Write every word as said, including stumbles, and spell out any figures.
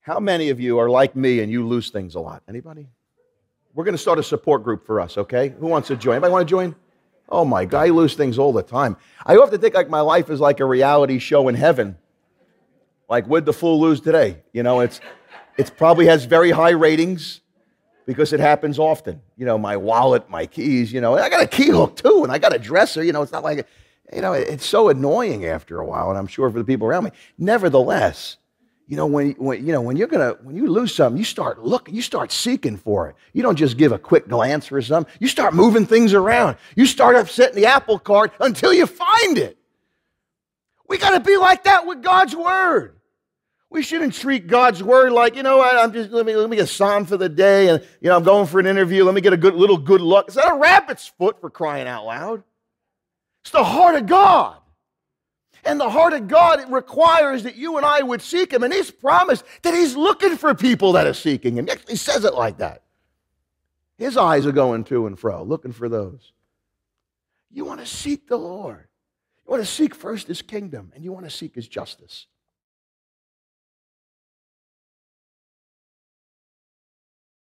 How many of you are like me and you lose things a lot? Anybody? We're going to start a support group for us, okay? Who wants to join? Anybody want to join? Oh my God, I lose things all the time. I often think like my life is like a reality show in heaven. Like, would the fool lose today? You know, it's it probably has very high ratings because it happens often. You know, my wallet, my keys, you know, and I got a key hook too, and I got a dresser. You know, it's not like, you know, it's so annoying after a while, and I'm sure for the people around me. Nevertheless, you know, when, when you know when you're gonna when you lose something, you start looking, you start seeking for it. You don't just give a quick glance for something. You start moving things around. You start upsetting the apple cart until you find it. We got to be like that with God's word. We shouldn't treat God's word like, you know what, I'm just let me let me get a psalm for the day, and you know I'm going for an interview. Let me get a good little good luck. Is that a rabbit's foot, for crying out loud? It's the heart of God. And the heart of God, it requires that you and I would seek him. And he's promised that he's looking for people that are seeking him. He says it like that. His eyes are going to and fro, looking for those. You want to seek the Lord. You want to seek first his kingdom, and you want to seek his justice.